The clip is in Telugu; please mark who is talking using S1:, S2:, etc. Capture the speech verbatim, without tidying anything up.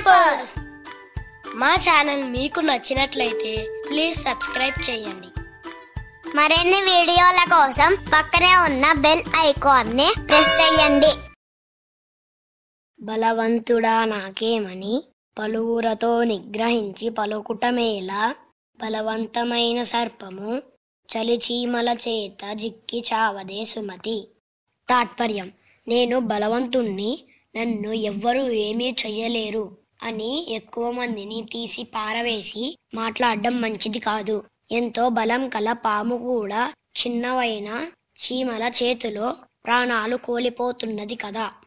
S1: క్యాంపస్. మా ఛానల్ మీకు నచ్చినట్లయితే ప్లీజ్ సబ్స్క్రైబ్ చేయండి.
S2: మరిన్ని వీడియోల కోసం పక్కనే ఉన్న బెల్ ఐకాన్ ని ప్రెస్ చేయండి.
S1: బలవంతుడా నాకేమని పలువురతో నిగ్రహించి పలుకుటమేలా, బలవంతమైన సర్పము చలిచీమల చేత జిక్కి చావదే సుమతి. తాత్పర్యం: నేను బలవంతుణ్ణి, నన్ను ఎవ్వరూ ఏమీ చెయ్యలేరు అని ఎక్కువ మందిని తీసి పారవేసి మాట్లాడడం మంచిది కాదు. ఎంతో బలం కల పాము కూడా చిన్నవైన చీమల చేతిలో ప్రాణాలు కోల్పోతున్నది కదా.